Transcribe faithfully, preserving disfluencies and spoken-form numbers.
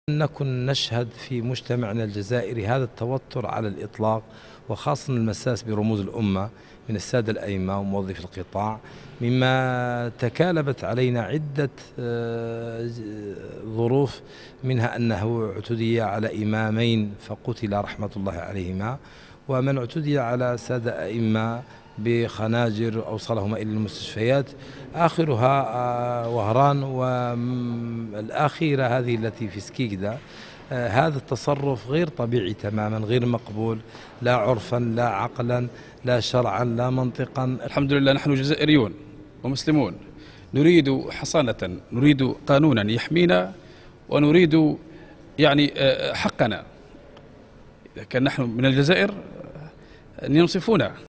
نكن نشهد في مجتمعنا الجزائري هذا التوتر على الإطلاق، وخاصة المساس برموز الأمة من السادة الأئمة وموظفي القطاع، مما تكالبت علينا عدة ظروف، منها أنه اعتدي على إمامين فقتل رحمة الله عليهما، ومن اعتدي على سادة أئمة بخناجر أوصلهما إلى المستشفيات، آخرها وهران، والأخيرة هذه التي في سكيكدا. هذا التصرف غير طبيعي تماما، غير مقبول، لا عرفا لا عقلا لا شرعا لا منطقا. الحمد لله نحن جزائريون ومسلمون، نريد حصانة، نريد قانونا يحمينا، ونريد يعني حقنا. إذا كان نحن من الجزائر أن ينصفونا.